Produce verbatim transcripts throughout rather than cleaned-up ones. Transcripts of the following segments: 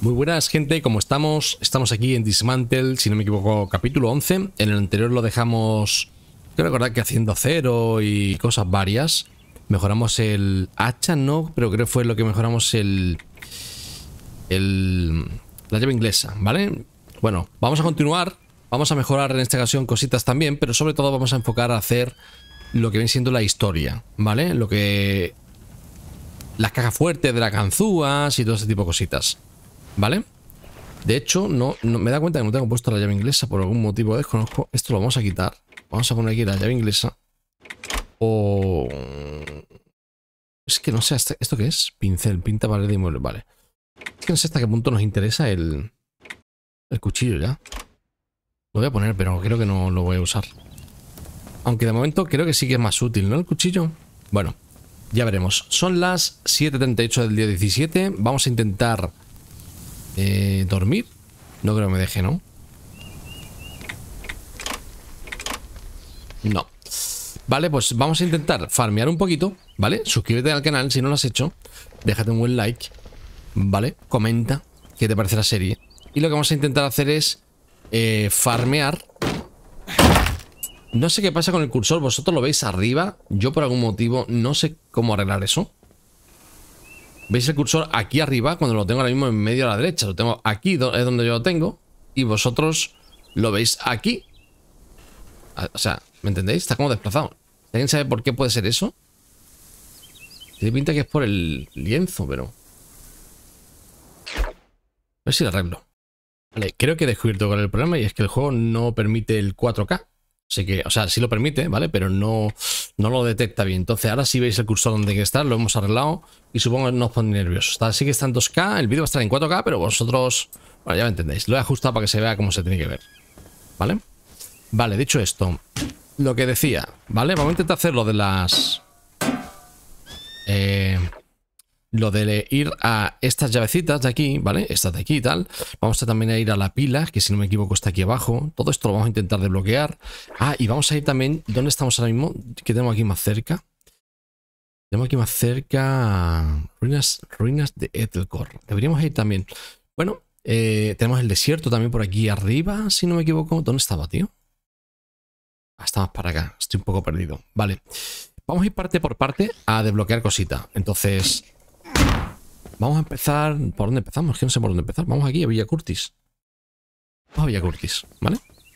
Muy buenas, gente, ¿cómo estamos? Estamos aquí en Dismantle, si no me equivoco, capítulo once. En el anterior lo dejamos, creo recordar que haciendo cero y cosas varias. Mejoramos el hacha, no, pero creo que fue lo que mejoramos el... el la llave inglesa, ¿vale? Bueno, vamos a continuar. Vamos a mejorar en esta ocasión cositas también, pero sobre todo vamos a enfocar a hacer lo que viene siendo la historia, ¿vale? Lo que... las cajas fuertes de las ganzúas y todo ese tipo de cositas, ¿vale? De hecho, no, no me da cuenta que no tengo puesto la llave inglesa por algún motivo desconozco. Esto lo vamos a quitar. Vamos a poner aquí la llave inglesa. O... es que no sé, ¿esto qué es? Pincel, pinta pared de inmueble, vale. Es que no sé hasta qué punto nos interesa el... el cuchillo ya. Lo voy a poner, pero creo que no lo voy a usar. Aunque de momento creo que sí que es más útil, ¿no? El cuchillo. Bueno, ya veremos. Son las siete treinta y ocho del día diecisiete. Vamos a intentar... Eh, dormir. No creo que me deje, ¿no? No. Vale, pues vamos a intentar farmear un poquito, ¿vale? Suscríbete al canal si no lo has hecho. Déjate un buen like, ¿vale? Comenta qué te parece la serie. Y lo que vamos a intentar hacer es eh, farmear. No sé qué pasa con el cursor. Vosotros lo veis arriba. Yo por algún motivo no sé cómo arreglar eso. ¿Veis el cursor aquí arriba? Cuando lo tengo ahora mismo en medio a la derecha. Lo tengo aquí, es donde yo lo tengo. Y vosotros lo veis aquí. O sea, ¿me entendéis? Está como desplazado. ¿Alguien sabe por qué puede ser eso? Tiene pinta que es por el lienzo, pero... a ver si lo arreglo. Vale, creo que he descubierto cuál es el problema. Y es que el juego no permite el cuatro K. Así que, o sea, sí lo permite, ¿vale? Pero no, no lo detecta bien. Entonces ahora sí veis el cursor donde hay que estar, lo hemos arreglado y supongo que no os pone nerviosos. Así que está en dos K, el vídeo va a estar en cuatro K, pero vosotros, bueno, ya me entendéis. Lo he ajustado para que se vea cómo se tiene que ver, ¿vale? Vale, dicho esto, lo que decía, ¿vale? Vamos a intentar hacer lo de las... Eh... Lo de ir a estas llavecitas de aquí, ¿vale? Estas de aquí y tal. Vamos a también a ir a la pila, que si no me equivoco está aquí abajo. Todo esto lo vamos a intentar desbloquear. Ah, y vamos a ir también... ¿Dónde estamos ahora mismo? ¿Qué tenemos aquí más cerca? Tenemos aquí más cerca... Ruinas, ruinas de Etelkor. Deberíamos ir también. Bueno, eh, tenemos el desierto también por aquí arriba, si no me equivoco. ¿Dónde estaba, tío? Ah, está más para acá. Estoy un poco perdido. Vale. Vamos a ir parte por parte a desbloquear cosita. Entonces... vamos a empezar... ¿por dónde empezamos? Es que no sé por dónde empezar. Vamos aquí a Villa Curtis. Vamos a Villa Curtis, ¿vale?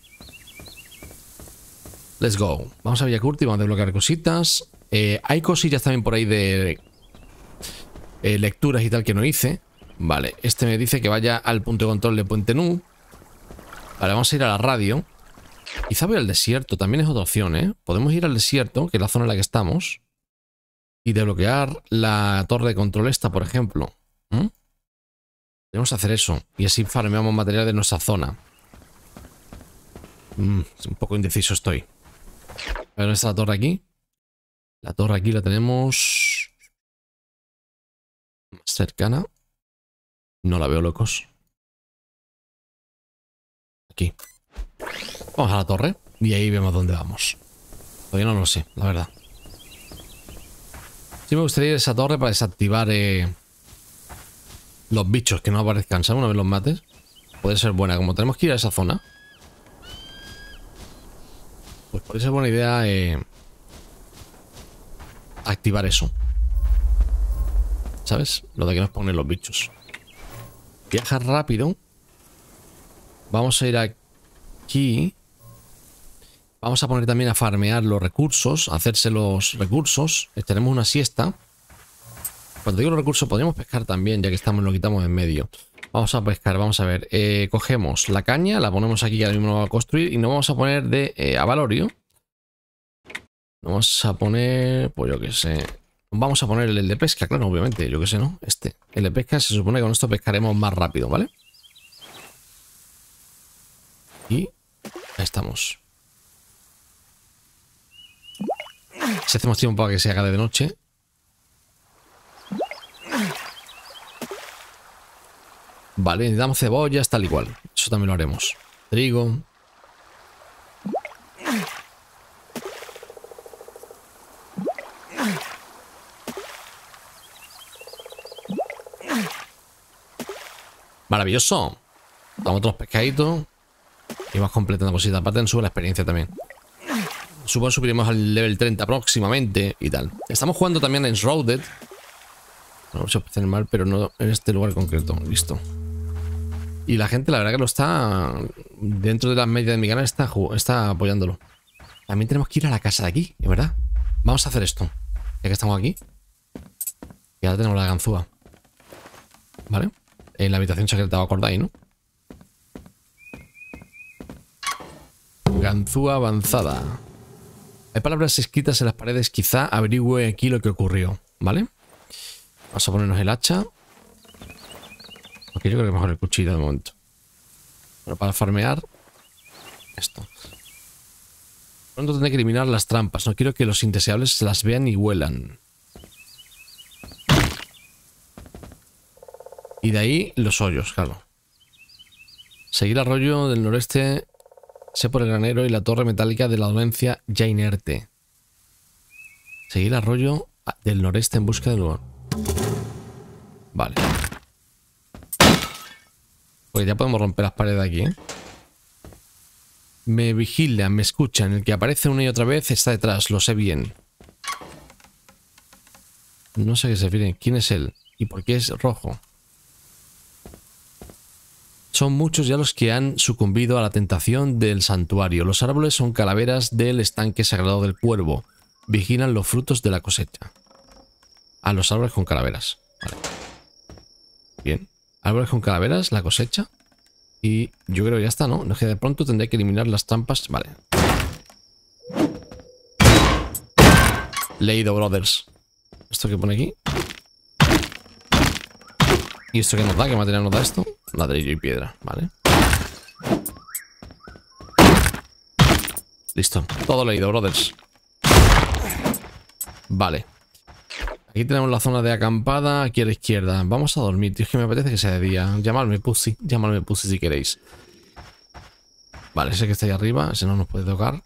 Let's go. Vamos a Villa Curtis, vamos a desbloquear cositas. Eh, hay cosillas también por ahí de... Eh, lecturas y tal que no hice. Vale, este me dice que vaya al punto de control de Puente Nu. Vale, vamos a ir a la radio. Quizá voy al desierto, también es otra opción, ¿eh? Podemos ir al desierto, que es la zona en la que estamos. Y desbloquear la torre de control esta, por ejemplo. ¿Mm? Debemos hacer eso. Y así farmeamos material de nuestra zona. Mm, un poco indeciso estoy. A ver, ¿dónde está la torre aquí? La torre aquí la tenemos... más cercana. No la veo, locos. Aquí. Vamos a la torre. Y ahí vemos dónde vamos. Todavía no lo sé, la verdad. Sí me gustaría ir a esa torre para desactivar eh, los bichos que no aparezcan, ¿sabes? Una vez los mates. Puede ser buena. Como tenemos que ir a esa zona, pues puede ser buena idea eh, activar eso. ¿Sabes? Lo de que nos ponen los bichos. Viaja rápido. Vamos a ir aquí. Vamos a poner también a farmear los recursos, a hacerse los recursos. Tenemos una siesta. Cuando digo los recursos, podríamos pescar también, ya que estamos, lo quitamos en medio. Vamos a pescar, vamos a ver. Eh, cogemos la caña, la ponemos aquí, que ahora mismo lo vamos a construir. Y nos vamos a poner de eh, avalorio. Nos vamos a poner, pues yo qué sé. Vamos a poner el de pesca, claro, obviamente. Yo qué sé, ¿no? Este. El de pesca se supone que con esto pescaremos más rápido, ¿vale? Y ahí estamos. Si hacemos tiempo para que se haga de noche. Vale, necesitamos cebollas, tal y cual. Eso también lo haremos. Trigo. Maravilloso. Damos otros pescaditos. Y vas completando cositas. Aparte nos sube la experiencia también. Supongo que subiremos al level treinta próximamente y tal. Estamos jugando también en Enshrouded. No se puede hacer mal, pero no en este lugar concreto. Listo. Y la gente, la verdad que lo está... Dentro de las medias de mi canal está, está apoyándolo. También tenemos que ir a la casa de aquí, ¿es verdad? Vamos a hacer esto. Ya que estamos aquí. Y ahora tenemos la ganzúa. ¿Vale? En la habitación secreta, ¿os acordáis, no? Ganzúa avanzada. Hay palabras escritas en las paredes. Quizá averigüe aquí lo que ocurrió. ¿Vale? Vamos a ponernos el hacha. Porque yo creo que mejor el cuchillo de momento. Bueno, para farmear. Esto. Pronto tendré que eliminar las trampas. No quiero que los indeseables las vean y huelan. Y de ahí los hoyos, claro. Seguir el arroyo del noreste. Sé por el granero y la torre metálica de la dolencia ya inerte. Seguir el arroyo del noreste en busca del lugar. Vale. Pues ya podemos romper las paredes de aquí, ¿eh? Me vigilan, me escuchan. El que aparece una y otra vez está detrás, lo sé bien. No sé a qué se refiere. ¿Quién es él? ¿Y por qué es rojo? Son muchos ya los que han sucumbido a la tentación del santuario. Los árboles son calaveras del estanque sagrado del cuervo. Vigilan los frutos de la cosecha. A los árboles con calaveras. Vale. Bien. Árboles con calaveras, la cosecha. Y yo creo que ya está, ¿no? No es que de pronto tendré que eliminar las trampas. Vale. Leído, brothers. ¿Esto que pone aquí? ¿Y esto qué nos da? ¿Qué material nos da esto? Ladrillo y piedra, ¿vale? Listo. Todo leído, brothers. Vale. Aquí tenemos la zona de acampada. Aquí a la izquierda. Vamos a dormir, tío. Es que me apetece que sea de día. Llamadme Pussy. Llamadme Pussy si queréis. Vale, ese que está ahí arriba. Ese no nos puede tocar.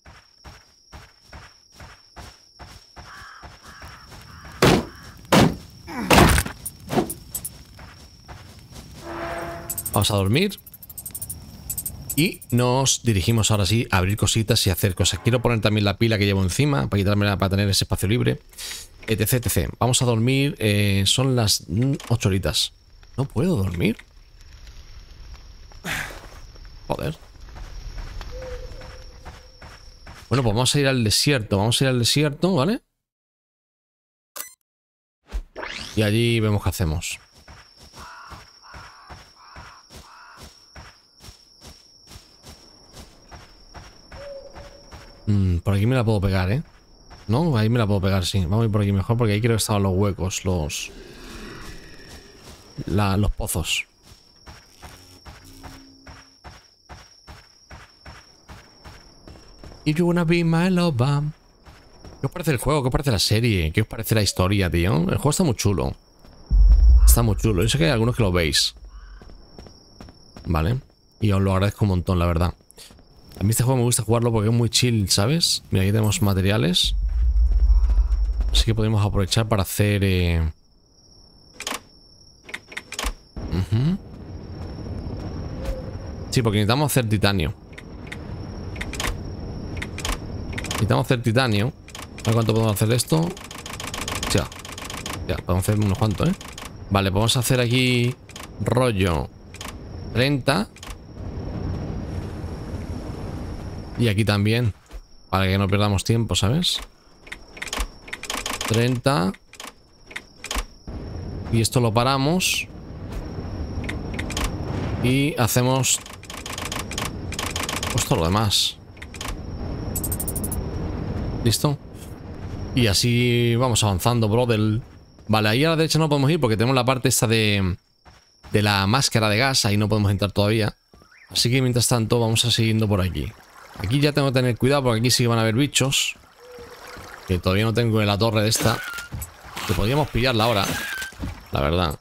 Vamos a dormir. Y nos dirigimos ahora sí a abrir cositas y hacer cosas. Quiero poner también la pila que llevo encima para quitármela para tener ese espacio libre. Etc, etcétera. Vamos a dormir. Eh, son las ocho horitas. ¿No puedo dormir? Joder. Bueno, pues vamos a ir al desierto. Vamos a ir al desierto, ¿vale? Y allí vemos qué hacemos. Mm, por aquí me la puedo pegar, ¿eh? No, ahí me la puedo pegar, sí. Vamos a ir por aquí mejor porque ahí creo que estaban los huecos, los... La, los pozos. If you wanna be my lover. ¿Qué os parece el juego? ¿Qué os parece la serie? ¿Qué os parece la historia, tío? El juego está muy chulo. Está muy chulo. Yo sé que hay algunos que lo veis. Vale. Y os lo agradezco un montón, la verdad. A mí este juego me gusta jugarlo porque es muy chill, ¿sabes? Mira, aquí tenemos materiales. Así que podemos aprovechar para hacer... Eh... Uh-huh. Sí, porque necesitamos hacer titanio. Necesitamos hacer titanio. A ver cuánto podemos hacer de esto. Ya. Ya, podemos hacer unos cuantos, ¿eh? Vale, podemos hacer aquí... Rollo... treinta. Y aquí también. Para que no perdamos tiempo, ¿sabes? treinta. Y esto lo paramos. Y hacemos... Pues todo lo demás. ¿Listo? Y así vamos avanzando, brother. Vale, ahí a la derecha no podemos ir porque tenemos la parte esta de... De la máscara de gas. Ahí no podemos entrar todavía. Así que mientras tanto vamos a seguir por aquí. Aquí ya tengo que tener cuidado porque aquí sí que van a haber bichos. Que todavía no tengo en la torre de esta. Que podríamos pillarla ahora. La verdad.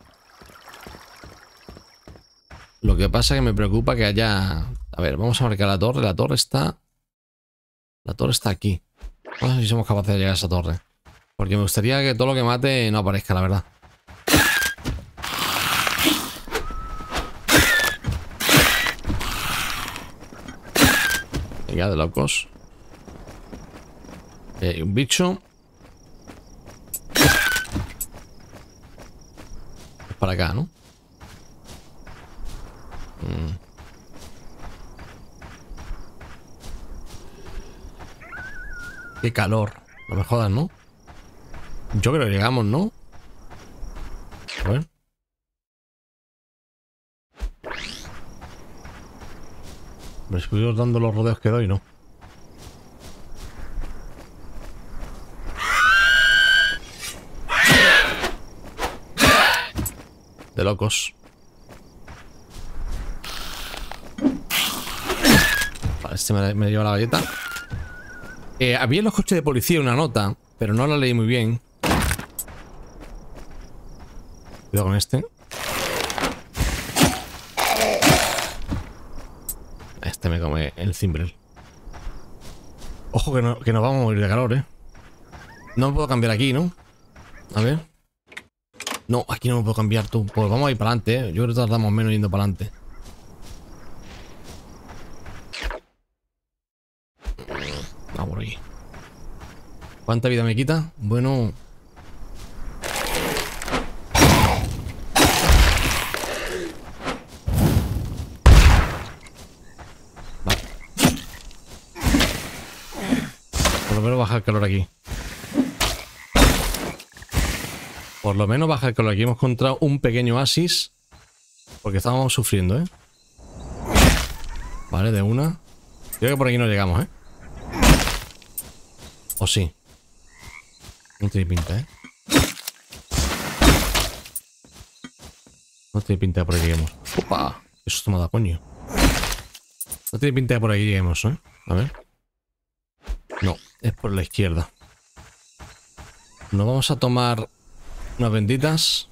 Lo que pasa es que me preocupa que haya... A ver, vamos a marcar la torre. La torre está... La torre está aquí. No sé si somos capaces de llegar a esa torre. Porque me gustaría que todo lo que mate no aparezca, la verdad. Venga, de locos. Hay un bicho. Es para acá, ¿no? Mm. Qué calor. No me jodas, ¿no? Yo creo que llegamos, ¿no? A ver. Me estoy dando los rodeos que doy, ¿no? De locos. Vale, este me, me lleva la galleta. Eh, había en los coches de policía una nota, pero no la leí muy bien. Cuidado con este. Este me come el cimbrel. Ojo que, no, que nos vamos a morir de calor, ¿eh? No me puedo cambiar aquí, ¿no? A ver. No, aquí no me puedo cambiar tú. Pues vamos a ir para adelante, ¿eh? Yo creo que tardamos menos yendo para adelante. Vamos por aquí. ¿Cuánta vida me quita? Bueno... Vale. Por lo menos baja el calor aquí. Por lo menos baja el calor aquí. Hemos encontrado un pequeño oasis. Porque estábamos sufriendo, ¿eh? Vale, de una. Creo que por aquí no llegamos, ¿eh? ¿O sí? No tiene pinta, ¿eh? No tiene pinta de por aquí lleguemos. ¡Opa! Eso me da coño. No tiene pinta de por aquí lleguemos, ¿eh? A ver. No, es por la izquierda. Nos vamos a tomar unas benditas.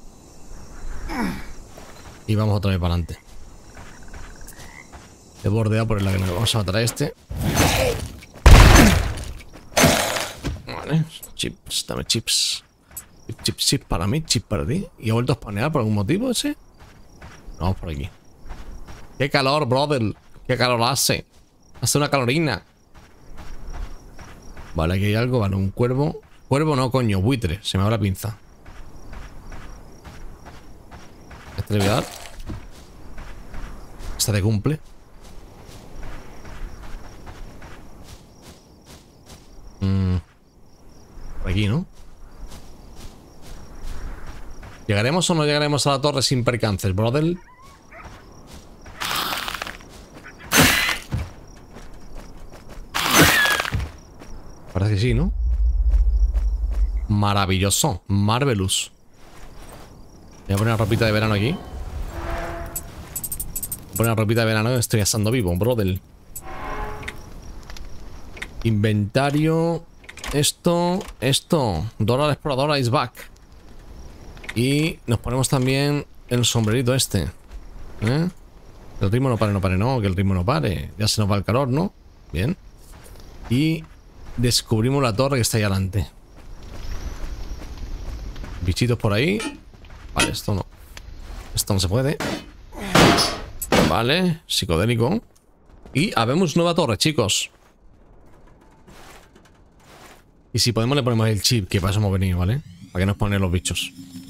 Y vamos otra vez para adelante. He bordeado por el lado que nos vamos a matar a este. Vale, chips, dame chips. Chips, chips para mí, chips para ti. ¿Y he vuelto a spanear por algún motivo ese? Vamos por aquí. ¡Qué calor, brother! ¡Qué calor hace! Hace una calorina. Vale, aquí hay algo. Vale, un cuervo. Cuervo no, coño, buitre. Se me va la pinza. Este le voy a dar. Esta de cumple. Mm. Por aquí, ¿no? ¿Llegaremos o no llegaremos a la torre sin percances, brother? Parece que sí, ¿no? Maravilloso. Marvelous. Voy a poner una ropita de verano aquí. Voy a poner una ropita de verano y estoy asando vivo, brother. Inventario. Esto, esto. Dora la exploradora is back. Y nos ponemos también el sombrerito este. ¿Eh? Que el ritmo no pare, no pare, no. Que el ritmo no pare. Ya se nos va el calor, ¿no? Bien. Y descubrimos la torre que está ahí adelante. Bichitos por ahí. Vale, esto no. Esto no se puede. Vale, psicodélico. Y habemos nueva torre, chicos. Y si podemos le ponemos el chip, que para eso hemos venido, ¿vale? Para que nos ponen los bichos.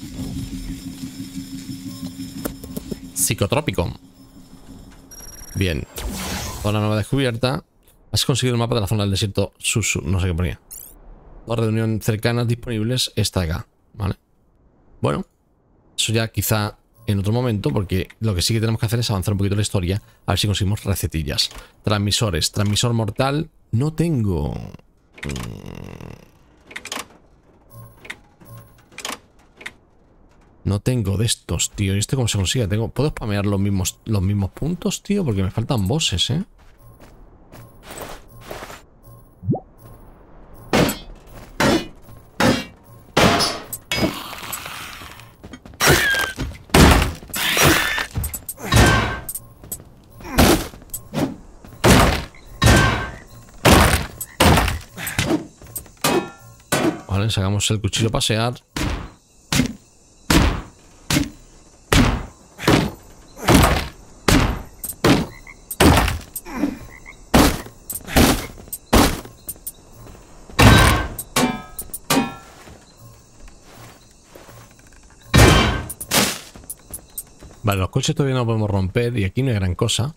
Psicotrópico. Bien. Zona nueva descubierta. Has conseguido el mapa de la zona del desierto Susu. No sé qué ponía. Torre de unión cercanas disponibles. Esta de acá, ¿vale? Bueno. Eso ya quizá en otro momento, porque lo que sí que tenemos que hacer es avanzar un poquito la historia. A ver si conseguimos recetillas. Transmisores. Transmisor mortal. No tengo... No tengo de estos, tío. ¿Y este cómo se consigue? Tengo... ¿Puedo spamear los mismos, los mismos puntos, tío? Porque me faltan bosses, ¿eh? Vale, sacamos el cuchillo a pasear. Vale, los coches todavía no podemos romper y aquí no hay gran cosa.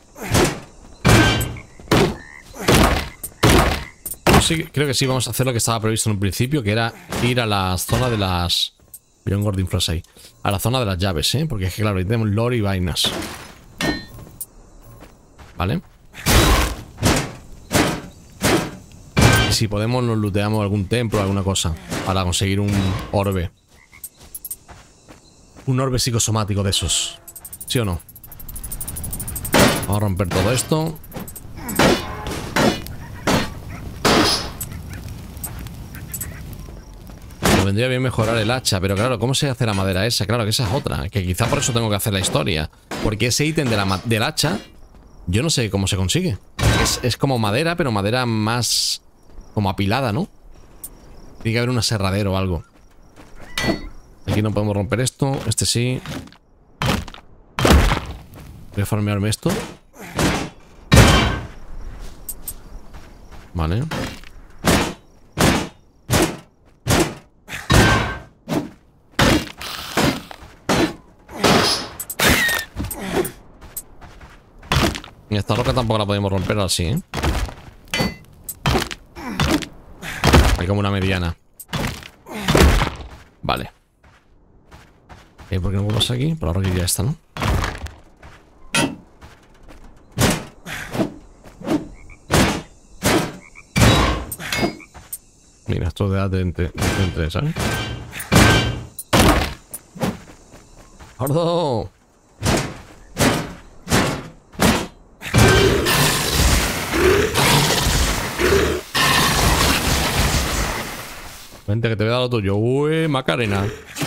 Sí, creo que sí vamos a hacer lo que estaba previsto en un principio, que era ir a la zona de las... Veo un gordinflas ahí. A la zona de las llaves, ¿eh? Porque es que claro, ahí tenemos lore y vainas. Vale. Y si podemos nos looteamos algún templo o alguna cosa para conseguir un orbe. Un orbe psicosomático de esos. ¿Sí o no? Vamos a romper todo esto. Me vendría bien mejorar el hacha, pero claro, ¿cómo se hace la madera esa? Claro que esa es otra, que quizá por eso tengo que hacer la historia. Porque ese ítem de la, del hacha, yo no sé cómo se consigue. Es, es como madera, pero madera más como apilada, ¿no? Tiene que haber un aserradero o algo. Aquí no podemos romper esto, este sí. Voy a farmearme esto. Vale. Y esta roca tampoco la podemos romper así, ¿eh? Hay como una mediana. Vale. ¿Y por qué no vuelvas aquí? Por la roca ya está, ¿no? Mira, esto de entre, entre, entre, ¿sabes? ¡Gordo! Vente que te voy a dar lo tuyo. Uy, Macarena.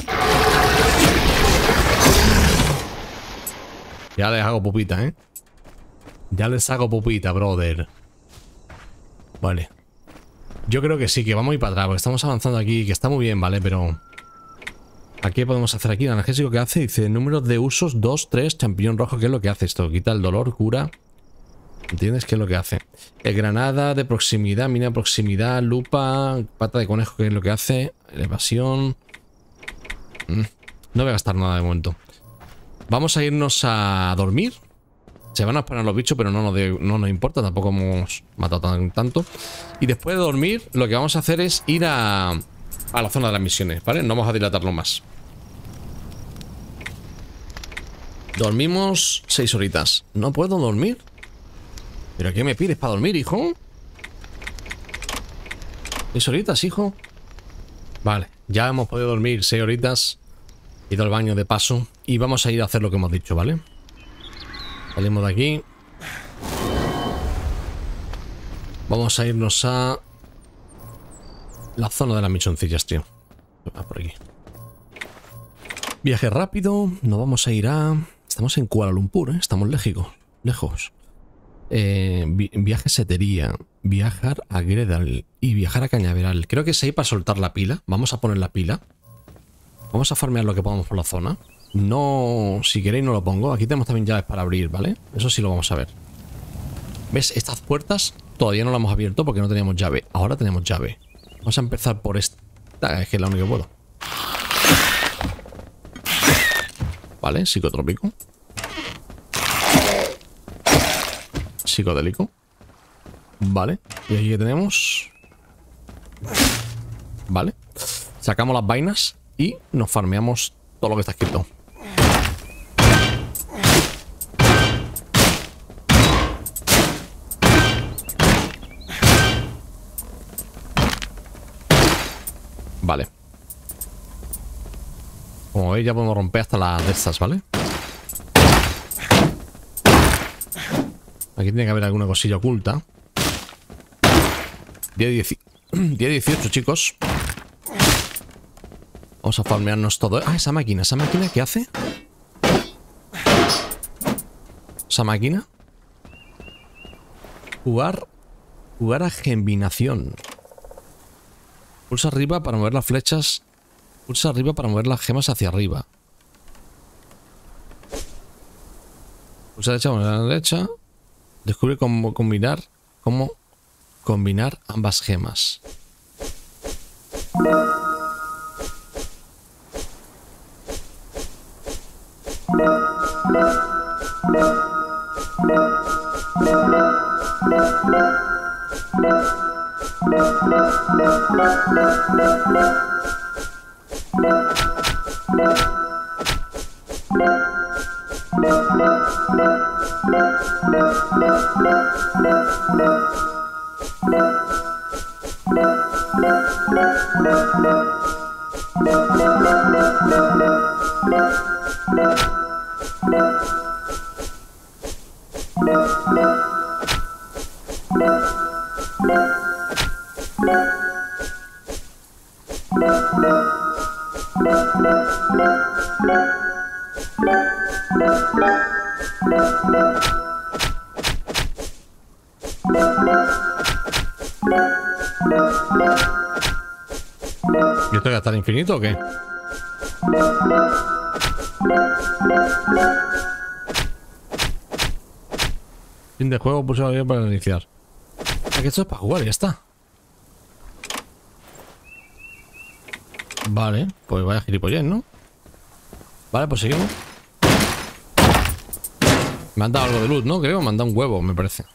Ya les hago pupita, ¿eh? Ya les hago pupita, brother. Vale. Yo creo que sí, que vamos a ir para atrás, porque estamos avanzando aquí, que está muy bien, ¿vale? Pero... ¿qué podemos hacer aquí? El analgésico que hace, dice, número de usos dos, tres, champiñón rojo. ¿Qué es lo que hace esto? Quita el dolor, cura... ¿Entiendes qué es lo que hace? El granada de proximidad, mina de proximidad, lupa, pata de conejo, ¿qué es lo que hace? Evasión... Mm, no voy a gastar nada de momento. Vamos a irnos a dormir. Se van a esperar los bichos, pero no nos, de, no nos importa. Tampoco hemos matado tan, tanto. Y después de dormir, lo que vamos a hacer es ir a, a la zona de las misiones, ¿vale? No vamos a dilatarlo más. Dormimos seis horitas. ¿No puedo dormir? ¿Pero qué me pides para dormir, hijo? ¿Seis horitas, hijo? Vale, ya hemos podido dormir seis horitas. He ido al baño de paso. Y vamos a ir a hacer lo que hemos dicho, ¿vale? Salimos de aquí. Vamos a irnos a... la zona de las misioncillas, tío. Ah, por aquí. Viaje rápido. Nos vamos a ir a... Estamos en Kuala Lumpur, ¿eh? Estamos lejos. Lejos. Eh, vi viaje setería, viajar a Gredal y viajar a Cañaveral. Creo que es ahí para soltar la pila. Vamos a poner la pila. Vamos a farmear lo que podamos por la zona. No, si queréis no lo pongo. Aquí tenemos también llaves para abrir, ¿vale? Eso sí lo vamos a ver. ¿Ves? Estas puertas todavía no las hemos abierto porque no teníamos llave. Ahora tenemos llave. Vamos a empezar por esta, es que es la única que puedo. Vale, psicotrópico. Psicodélico. Vale. Y aquí que tenemos. Vale. Sacamos las vainas y nos farmeamos todo lo que está escrito. Vale. Como veis ya podemos romper hasta las de estas, ¿vale? Aquí tiene que haber alguna cosilla oculta. Día dieciocho, chicos. Vamos a farmearnos todo. Ah, esa máquina. ¿Esa máquina qué hace? ¿Esa máquina? Jugar... Jugar a combinación. Pulsa arriba para mover las flechas. Pulsa arriba para mover las gemas hacia arriba. Pulsa derecha para mover a la derecha. Descubre cómo combinar, cómo combinar ambas gemas. ¿Y esto ya está al infinito o qué? Fin de juego, pulsa bien para iniciar. Aquí esto es para jugar y ya está. Vale, pues vaya gilipollez, ¿no? Vale, pues seguimos. Me han dado algo de luz, ¿no? Creo, me han dado un huevo, me parece.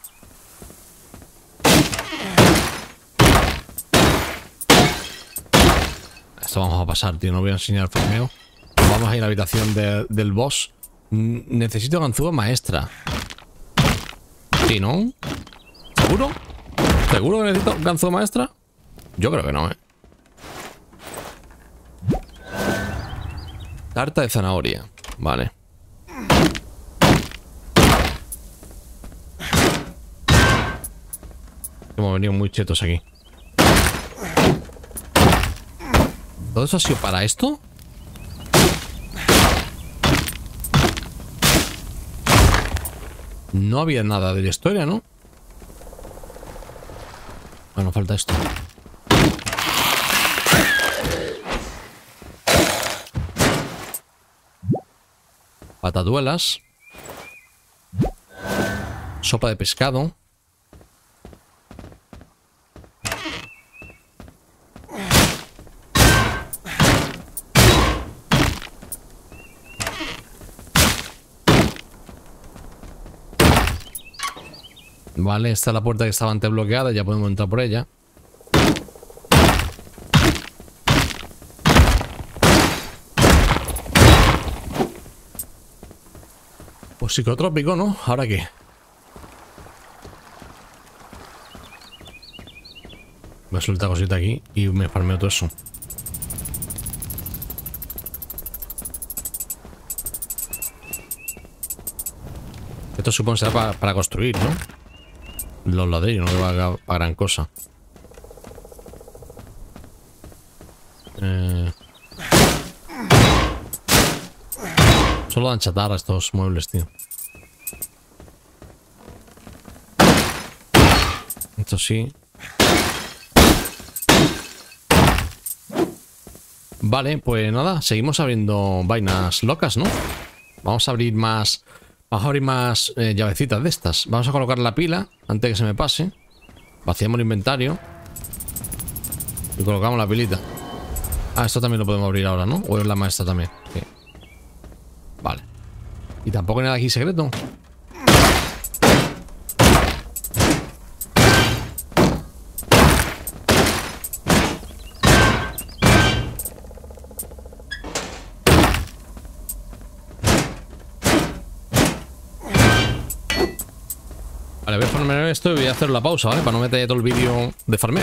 Esto vamos a pasar, tío. No voy a enseñar el farmeo. Vamos a ir a la habitación de, del boss. N- necesito ganzúa maestra. Sí, ¿no? ¿Seguro? ¿Seguro que necesito ganzúa maestra? Yo creo que no, ¿eh? Tarta de zanahoria. Vale. Hemos venido muy chetos aquí. ¿Todo eso ha sido para esto? No había nada de la historia, ¿no? Bueno, falta esto. Patatuelas. Sopa de pescado. Vale, esta es la puerta que estaba antes bloqueada. Ya podemos entrar por ella. Pues psicotrópico, ¿no? ¿Ahora qué? Voy a soltar cosita aquí y me farmeo todo eso. Esto supongo que será para, para construir, ¿no? Los ladrillos, no va para gran cosa. Eh... Solo dan chatarra estos muebles, tío. Esto sí. Vale, pues nada, seguimos abriendo vainas locas, ¿no? Vamos a abrir más... Vamos a abrir más eh, llavecitas de estas. Vamos a colocar la pila antes de que se me pase. Vaciamos el inventario. Y colocamos la pilita. Ah, esto también lo podemos abrir ahora, ¿no? O es la maestra también. Sí. Vale. Y tampoco hay nada aquí secreto. Vale, voy a farmear esto y voy a hacer la pausa, ¿vale? Para no meter todo el vídeo de farmeo.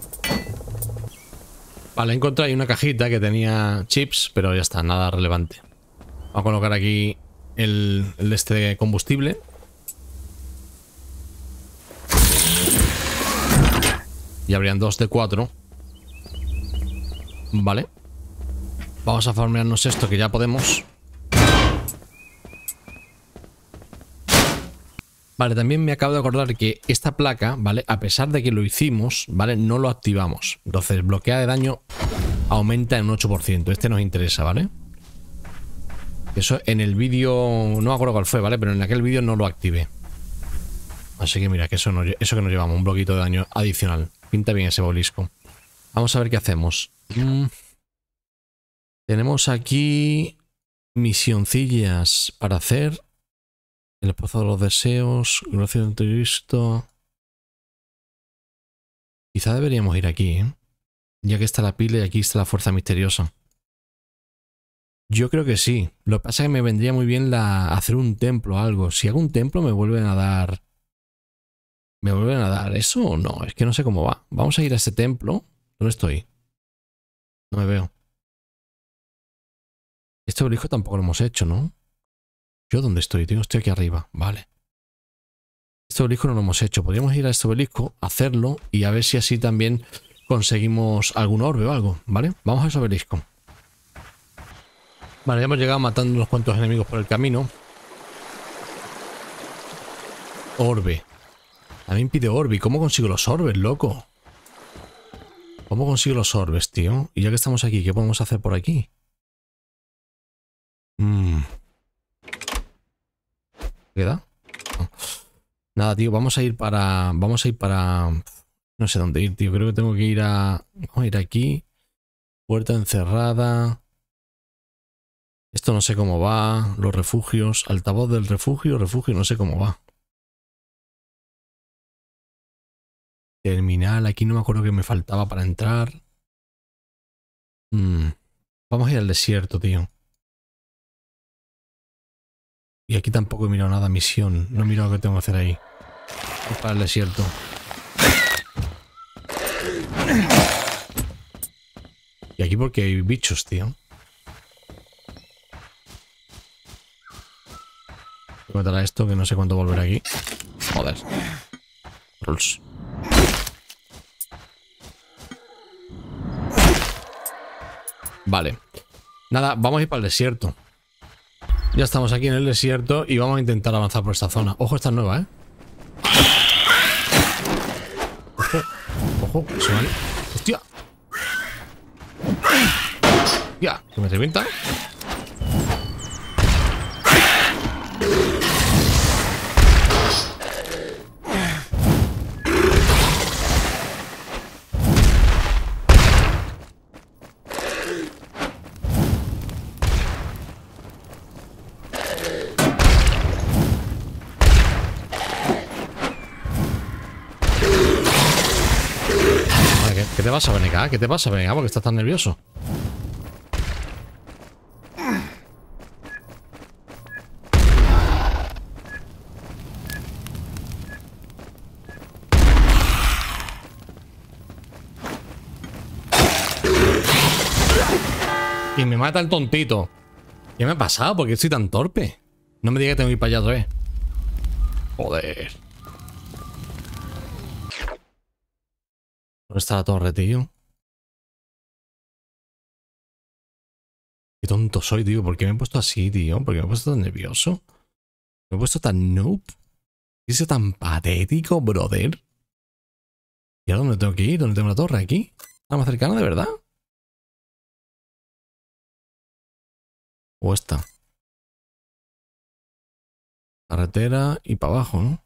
Vale, encontré ahí una cajita que tenía chips, pero ya está, nada relevante. Vamos a colocar aquí el, el de este de combustible. Y habrían dos de cuatro. Vale. Vamos a farmearnos esto que ya podemos. Vale, también me acabo de acordar que esta placa, ¿vale? A pesar de que lo hicimos, ¿vale? No lo activamos. Entonces, bloquea de daño aumenta en un ocho por ciento. Este nos interesa, ¿vale? Eso en el vídeo... No me acuerdo cuál fue, ¿vale? Pero en aquel vídeo no lo activé. Así que mira, que eso, no, eso que nos llevamos, un bloquito de daño adicional. Pinta bien ese bolisco. Vamos a ver qué hacemos. Mm. Tenemos aquí... misioncillas para hacer. El pozo de los deseos. Gracias a Cristo. Quizá deberíamos ir aquí, ¿eh? Ya que está la pila y aquí está la fuerza misteriosa. Yo creo que sí. Lo que pasa es que me vendría muy bien la, hacer un templo o algo. Si hago un templo me vuelven a dar... ¿Me vuelven a dar eso o no? Es que no sé cómo va. Vamos a ir a ese templo. ¿Dónde estoy? No me veo. Este obelisco tampoco lo hemos hecho, ¿no? ¿Yo dónde estoy, tío? Estoy aquí arriba. Vale. Este obelisco no lo hemos hecho. Podríamos ir a este obelisco, hacerlo y a ver si así también conseguimos algún orbe o algo, ¿vale? Vamos a ese obelisco. Vale, ya hemos llegado matando unos cuantos enemigos por el camino. Orbe. También pide orbe. ¿Y cómo consigo los orbes, loco? ¿Cómo consigo los orbes, tío? Y ya que estamos aquí, ¿qué podemos hacer por aquí? Mmm. ¿Queda? No. Nada, tío, vamos a ir para... Vamos a ir para... No sé dónde ir, tío. Creo que tengo que ir a... Vamos a ir aquí. Puerta encerrada. Esto no sé cómo va. Los refugios. Altavoz del refugio. Refugio, no sé cómo va. Terminal. Aquí no me acuerdo qué me faltaba para entrar. Mm. Vamos a ir al desierto, tío. Y aquí tampoco he mirado nada. Misión. No he mirado qué tengo que hacer ahí. Es para el desierto. Y aquí porque hay bichos, tío. Voy a matar a esto que no sé cuánto volver aquí. Joder. Rules. Vale. Nada, vamos a ir para el desierto. Ya estamos aquí en el desierto y vamos a intentar avanzar por esta zona. Ojo, esta es nueva, ¿eh? Ojo. Ojo, que se van. ¡Hostia! ¡Hostia! Que me revienta. ¿Qué te pasa, B N K? ¿Qué te pasa, B N K? ¿Por qué estás tan nervioso? Y me mata el tontito. ¿Qué me ha pasado? ¿Por qué estoy tan torpe? No me digas que tengo que ir para allá otra vez. Joder. ¿Dónde está la torre, tío? Qué tonto soy, tío. ¿Por qué me he puesto así, tío? ¿Por qué me he puesto tan nervioso? ¿Me he puesto tan noob? ¿Qué es tan patético, brother? ¿Y ahora dónde tengo que ir? ¿Dónde tengo la torre? ¿Aquí? ¿Está más cercana, de verdad? ¿O esta? Carretera y para abajo, ¿no?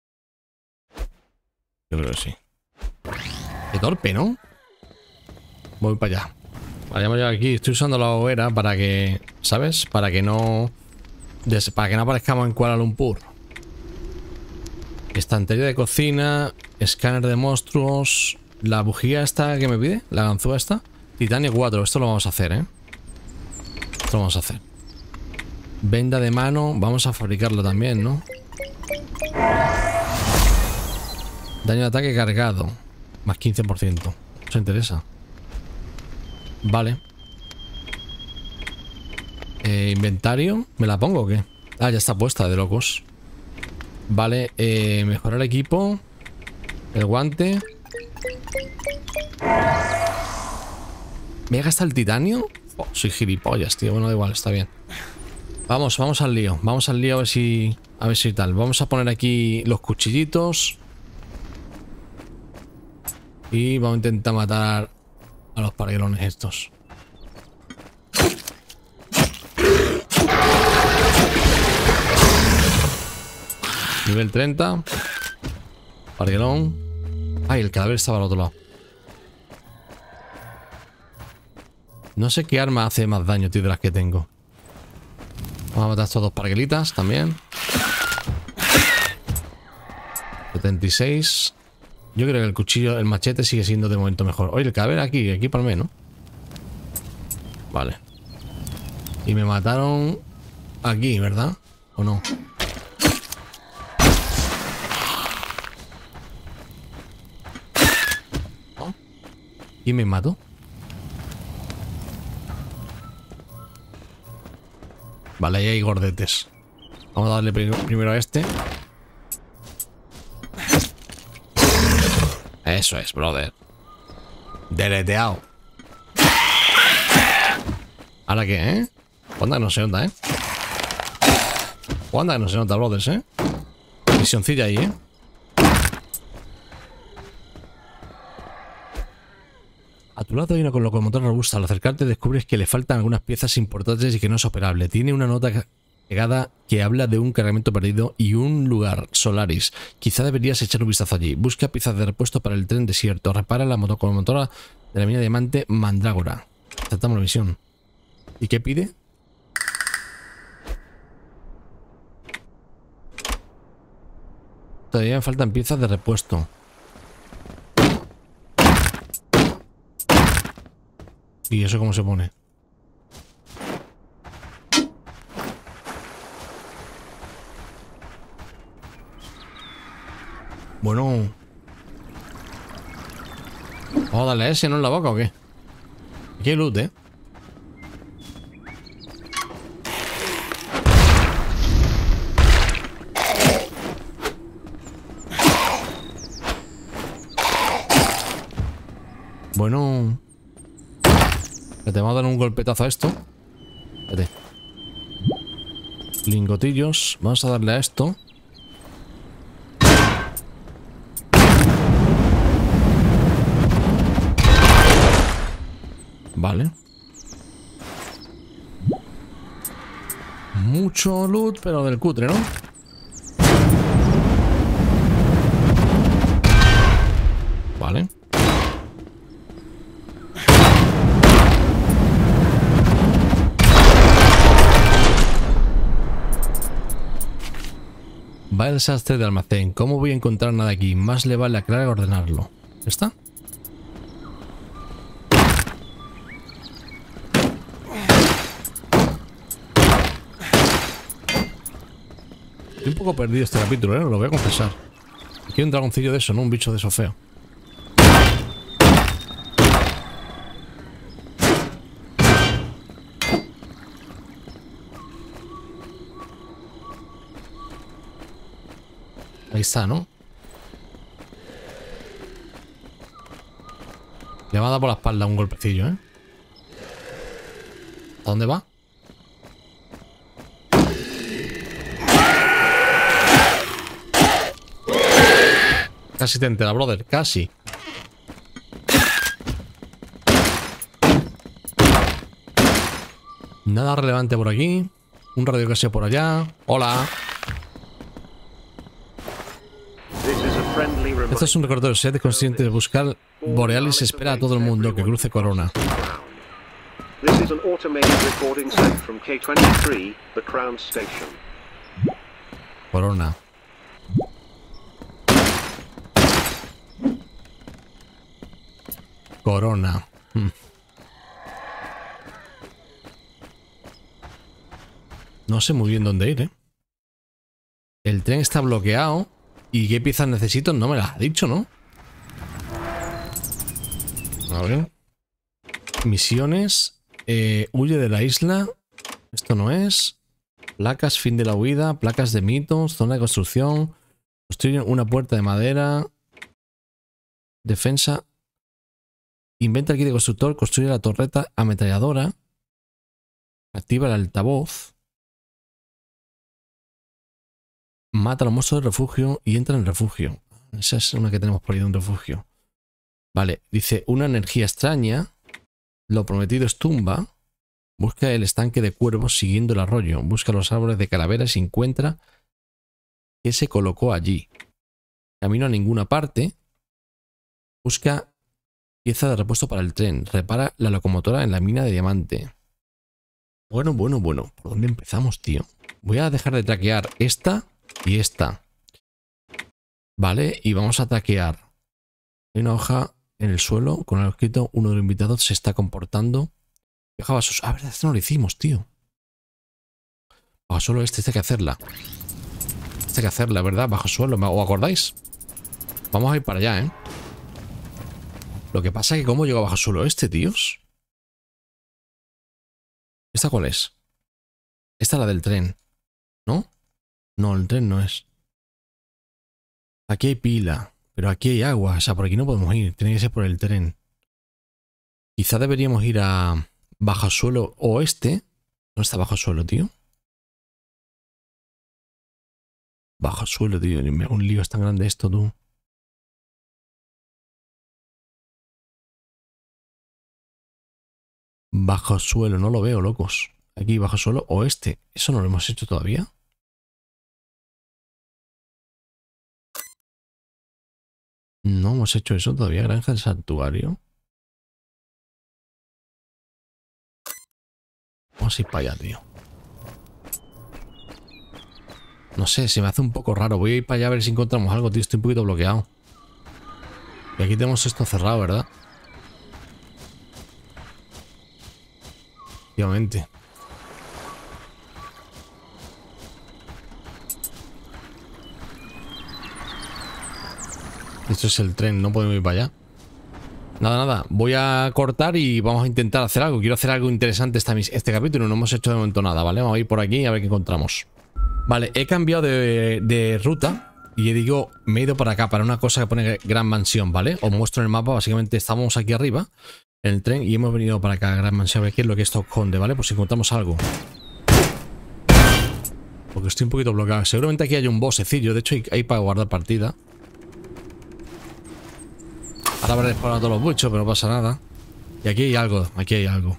Yo creo que sí. Qué torpe, ¿no? Voy para allá. Vayamos ya aquí. Estoy usando la hoguera para que... ¿Sabes? Para que no... Para que no aparezcamos en Kuala Lumpur. Estantería de cocina. Escáner de monstruos. La bujía esta que me pide. La ganzúa esta. Titanio cuatro. Esto lo vamos a hacer, ¿eh? Esto lo vamos a hacer. Venda de mano. Vamos a fabricarlo también, ¿no? Daño de ataque cargado. Más quince por ciento. ¿Os interesa? Vale. Eh, inventario. ¿Me la pongo o qué? Ah, ya está puesta, de locos. Vale. Eh, mejorar equipo. El guante. ¿Me voy a gastar el titanio? Oh, soy gilipollas, tío. Bueno, da igual, está bien. Vamos, vamos al lío. Vamos al lío a ver si... A ver si tal. Vamos a poner aquí los cuchillitos. Y vamos a intentar matar a los parguelones estos. Nivel treinta. Parguelón. Ay, el cadáver estaba al otro lado. No sé qué arma hace más daño, tío, de las que tengo. Vamos a matar a estos dos parguelitas también. setenta y seis. Yo creo que el cuchillo, el machete sigue siendo de momento mejor. Oye, el cadáver aquí, aquí para mí, ¿no? Vale. Y me mataron aquí, ¿verdad? ¿O no? ¿No? ¿Y me mató? Vale, ahí hay gordetes. Vamos a darle primero a este. Eso es, brother. Deleteado. ¿Ahora qué, eh? Cuanda que no se nota, eh. Cuanda que no se nota, brothers, eh. Misioncilla ahí, eh. A tu lado hay una locomotora robusta. Al acercarte descubres que le faltan algunas piezas importantes y que no es operable. Tiene una nota pegada que habla de un cargamento perdido y un lugar, Solaris. Quizá deberías echar un vistazo allí. Busca piezas de repuesto para el tren desierto. Repara la locomotora de la mina de diamante Mandrágora. Aceptamos la misión. ¿Y qué pide? Todavía me faltan piezas de repuesto. ¿Y eso cómo se pone? Bueno. ¿Vamos a darle ese, no en la boca o qué? Aquí hay loot, ¿eh? Bueno. Te vamos a dar un golpetazo a esto. Espérate. Lingotillos. Vamos a darle a esto. Vale. Mucho loot, pero del cutre, ¿no? Vale. Vaya desastre de almacén. ¿Cómo voy a encontrar nada aquí? Más le vale aclarar y ordenarlo. ¿Está? Estoy un poco perdido este capítulo, ¿eh? Lo voy a confesar. Quiero un dragoncillo de eso, no un bicho de eso feo. Ahí está, ¿no? Le va a dar por la espalda un golpecillo, ¿eh? ¿A dónde va? Casi te entera, brother, casi. Nada relevante por aquí. Un radio que sea por allá. Hola. Esto es un recordatorio. Sed consciente de buscar Borealis. Espera a todo el mundo que cruce Corona. Corona. Corona. Hmm. No sé muy bien dónde ir, ¿eh? El tren está bloqueado. ¿Y qué piezas necesito? No me las ha dicho, ¿no? A ver. Misiones. Eh, huye de la isla. Esto no es. Placas, fin de la huida. Placas de mitos. Zona de construcción. Construye una puerta de madera. Defensa. Inventa el kit de constructor. Construye la torreta ametralladora. Activa el altavoz. Mata a los monstruos del refugio y entra en el refugio. Esa es una que tenemos por ahí de un refugio. Vale, dice una energía extraña. Lo prometido es tumba. Busca el estanque de cuervos siguiendo el arroyo. Busca los árboles de calaveras y encuentra que se colocó allí. Camino a ninguna parte. Busca pieza de repuesto para el tren. Repara la locomotora en la mina de diamante. Bueno, bueno, bueno. ¿Por dónde empezamos, tío? Voy a dejar de traquear esta y esta. Vale, y vamos a traquear. Hay una hoja en el suelo con el escrito: uno de los invitados se está comportando. Deja vasos. Ah, verdad, esto no lo hicimos, tío. Bajo suelo este, este hay que hacerla. Este hay que hacerla, ¿verdad? Bajo suelo, ¿os acordáis? Vamos a ir para allá, ¿eh? Lo que pasa es que ¿cómo llego bajo suelo este, tíos? ¿Esta cuál es? Esta es la del tren, ¿no? No, el tren no es. Aquí hay pila, pero aquí hay agua. O sea, por aquí no podemos ir. Tiene que ser por el tren. Quizá deberíamos ir a bajo suelo oeste. ¿Dónde está bajo suelo, tío? Bajo suelo, tío. Me hago un lío, es tan grande esto, tú. Bajo suelo, no lo veo, locos. Aquí, bajo suelo oeste. ¿Eso no lo hemos hecho todavía? No hemos hecho eso todavía. Granja del santuario. Vamos a ir para allá, tío. No sé, se me hace un poco raro. Voy a ir para allá a ver si encontramos algo, tío. Estoy un poquito bloqueado. Y aquí tenemos esto cerrado, ¿verdad? Efectivamente. Esto es el tren, no podemos ir para allá. Nada, nada. Voy a cortar y vamos a intentar hacer algo. Quiero hacer algo interesante esta, este capítulo. No hemos hecho de momento nada, ¿vale? Vamos a ir por aquí a ver qué encontramos. Vale, he cambiado de, de ruta. Y digo, me he ido para acá, para una cosa que pone Gran Mansión, ¿vale? Os muestro en el mapa. Básicamente estábamos aquí arriba, en el tren, y hemos venido para acá, Gran Mansión, a ver qué es lo que esto esconde, ¿vale? Pues si encontramos algo. Porque estoy un poquito bloqueado. Seguramente aquí hay un bossecillo. De hecho, hay, hay para guardar partida. Ahora habré disparado a todos los bichos, pero no pasa nada. Y aquí hay algo, aquí hay algo.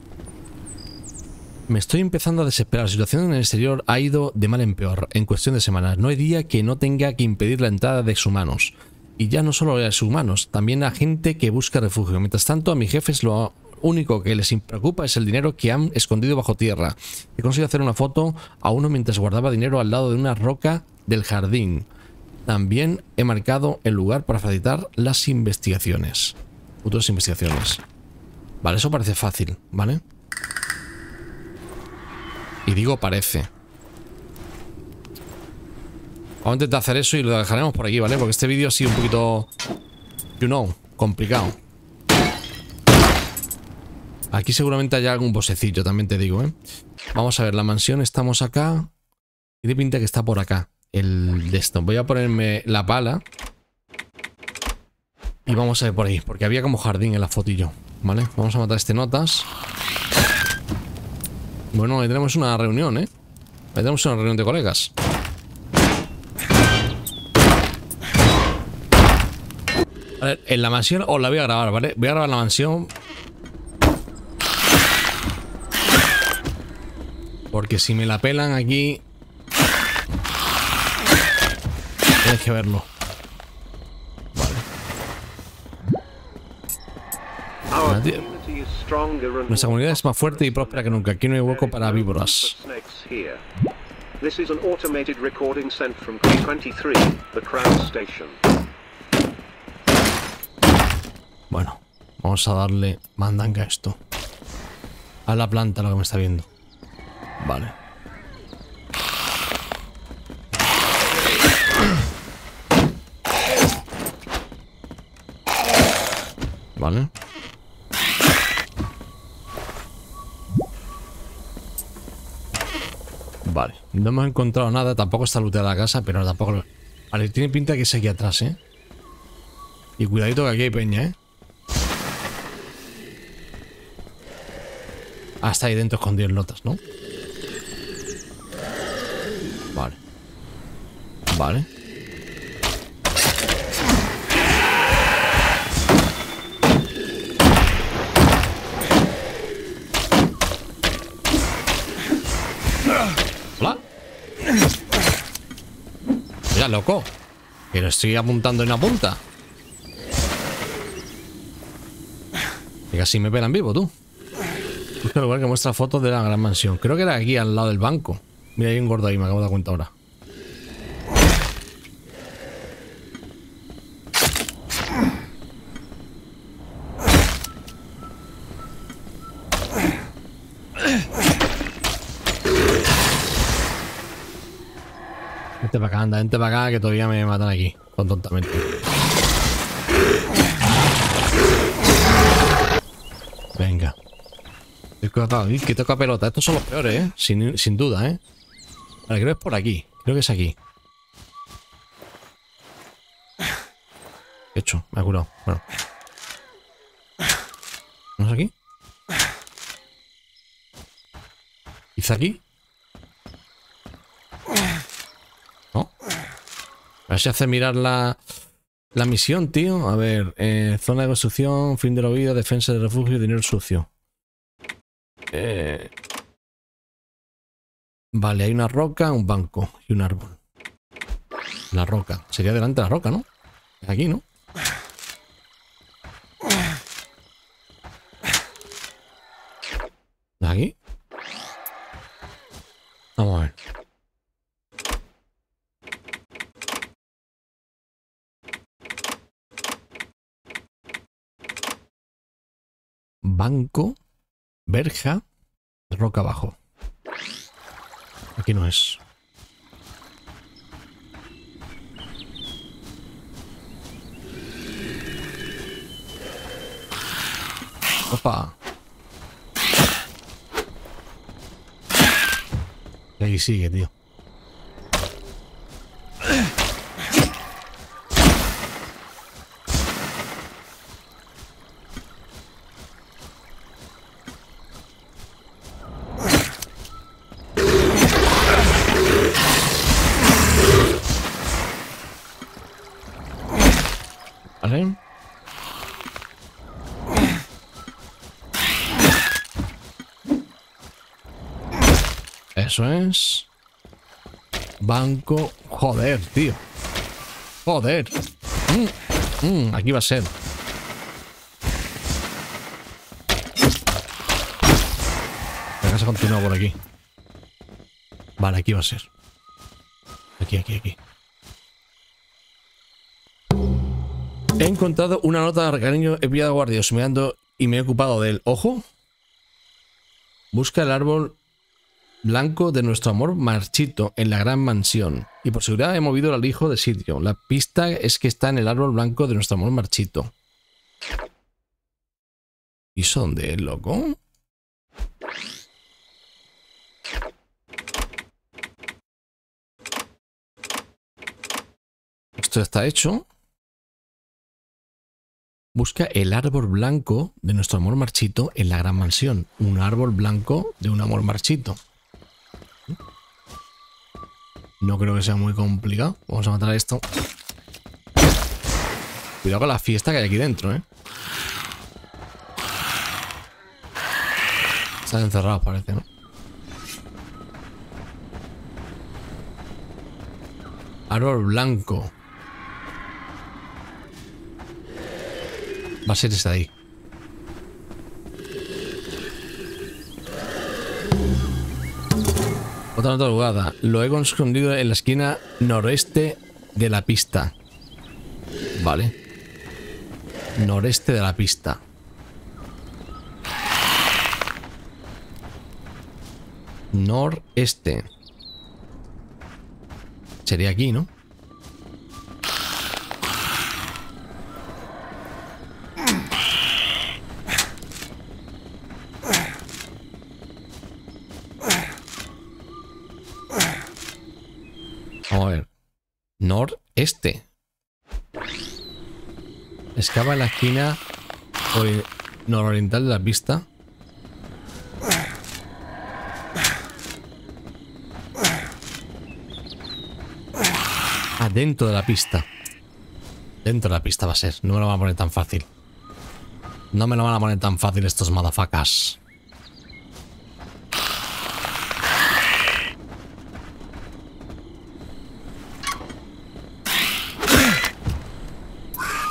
Me estoy empezando a desesperar. La situación en el exterior ha ido de mal en peor en cuestión de semanas. No hay día que no tenga que impedir la entrada de exhumanos. Y ya no solo a exhumanos, también a gente que busca refugio. Mientras tanto, a mis jefes lo único que les preocupa es el dinero que han escondido bajo tierra. He conseguido hacer una foto a uno mientras guardaba dinero al lado de una roca del jardín. También he marcado el lugar para facilitar las investigaciones. Futuras investigaciones. Vale, eso parece fácil, ¿vale? Y digo parece. Vamos a intentar hacer eso y lo dejaremos por aquí, ¿vale? Porque este vídeo ha sido un poquito... You know, complicado. Aquí seguramente haya algún bosecillo, también te digo, ¿eh? Vamos a ver, la mansión, estamos acá. Tiene pinta que está por acá. El de esto. Voy a ponerme la pala. Y vamos a ver por ahí. Porque había como jardín en la fotillo. ¿Vale? Vamos a matar este notas. Bueno, ahí tenemos una reunión, ¿eh? Ahí tenemos una reunión de colegas. A ver, en la mansión os la voy a grabar, ¿vale? Voy a grabar la mansión. Porque si me la pelan aquí... Tienes que verlo. Vale. Nuestra comunidad es más fuerte y próspera que nunca. Aquí no hay hueco para víboras. Bueno, vamos a darle mandanga a esto. A la planta, lo que me está viendo. Vale. Vale. Vale, no hemos encontrado nada. Tampoco está looteada la casa, pero tampoco lo... Vale, tiene pinta que es aquí atrás, ¿eh? Y cuidadito que aquí hay peña, ¿eh? Hasta ahí dentro escondido en lotas, ¿no? Vale. Vale. Hola. Mira, loco. Que lo estoy apuntando en la punta. Y casi me pelan vivo, tú. Busca el lugar que muestra fotos de la gran mansión. Creo que era aquí, al lado del banco. Mira, hay un gordo ahí, me acabo de dar cuenta ahora. Vente para acá, anda, vente para acá, que todavía me matan aquí, con tontamente. Venga. Que toca pelota. Estos son los peores, ¿eh? Sin, sin duda, ¿eh? Vale, creo que es por aquí. Creo que es aquí. Hecho, me ha curado. Bueno. ¿No es aquí? ¿Quizá aquí? ¿No? A ver si hace mirar la, la misión, tío. A ver, eh, zona de construcción, fin de la vida, defensa de refugio, dinero sucio. Eh... Vale, hay una roca, un banco y un árbol. La roca. Sería delante de la roca, ¿no? Aquí, ¿no? ¿Aquí? Vamos a ver. Banco, verja, roca abajo. Aquí no es. Opa. Y ahí sigue, tío. Vale. Eso es. Banco. Joder, tío. Joder. Mm, mm, aquí va a ser. La casa continúa por aquí. Vale, aquí va a ser. Aquí, aquí, aquí. He encontrado una nota de cariño, he pillado guardias mirando y me he ocupado del ojo. Busca el árbol blanco de nuestro amor marchito en la gran mansión. Y por seguridad he movido al hijo de sitio. La pista es que está en el árbol blanco de nuestro amor marchito. ¿Y eso dónde es, loco? Esto está hecho. Busca el árbol blanco de nuestro amor marchito en la gran mansión. Un árbol blanco de un amor marchito. No creo que sea muy complicado. Vamos a matar a esto. Cuidado con la fiesta que hay aquí dentro, ¿eh? Están encerrados, parece, ¿no? Árbol blanco. Va a ser ese de ahí. Otra nota jugada. Lo he escondido en la esquina noreste de la pista. Vale. Noreste de la pista. Noreste. Sería aquí, ¿no? Vamos a ver. Noreste. Excava en la esquina nororiental de la pista. Ah, dentro de la pista. Dentro de la pista va a ser. No me lo van a poner tan fácil. No me lo van a poner tan fácil estos motherfuckers.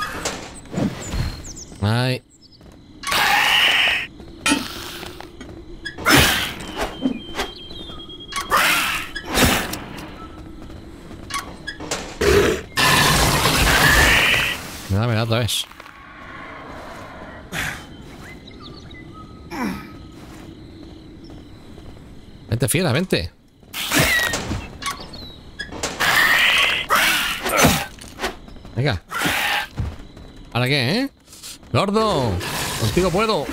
Ay. Me da, me da otra vez. Vente, fiera, vente. Venga. ¿Ahora qué, eh? ¡Gordo! ¡Contigo puedo!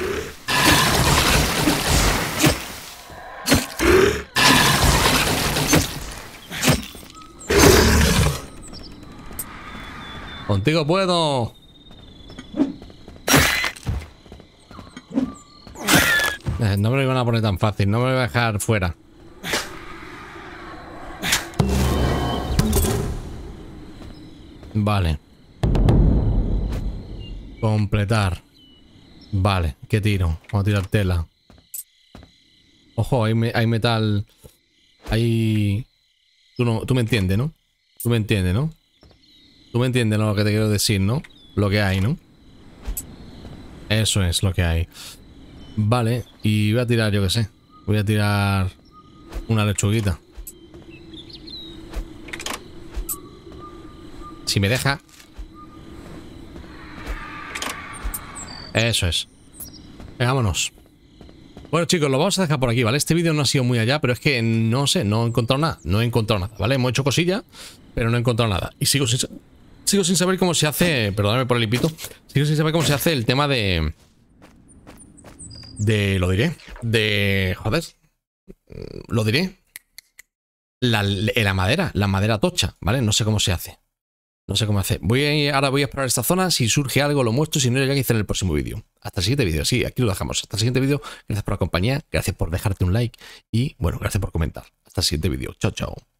¡Contigo puedo! Eh, no me lo iban a poner tan fácil. No me lo voy a dejar fuera. Vale. Completar. Vale, ¿qué tiro? Vamos a tirar tela. Ojo, hay, me hay metal. Hay... Tú, no, tú me entiendes, ¿no? Tú me entiendes, ¿no? Tú me entiendes, ¿no? Lo que te quiero decir, ¿no? Lo que hay, ¿no? Eso es lo que hay. Vale, y voy a tirar, yo qué sé. Voy a tirar una lechuguita. Si me deja. Eso es. Venga, vámonos. Bueno, chicos, lo vamos a dejar por aquí, ¿vale? Este vídeo no ha sido muy allá, pero es que no sé, no he encontrado nada. No he encontrado nada, ¿vale? Hemos hecho cosilla, pero no he encontrado nada. Y sigo sin, sigo sin saber cómo se hace... Perdóname por el hipito. Sigo sin saber cómo se hace el tema de... De... Lo diré. De... Joder. Lo diré. La, la madera. La madera tocha, ¿vale? No sé cómo se hace. No sé cómo hacer. Voy a ir, ahora voy a explorar esta zona. Si surge algo lo muestro. Si no, ya que hice en el próximo vídeo. Hasta el siguiente vídeo. Sí, aquí lo dejamos. Hasta el siguiente vídeo. Gracias por la compañía. Gracias por dejarte un like. Y bueno, gracias por comentar. Hasta el siguiente vídeo. Chao, chao.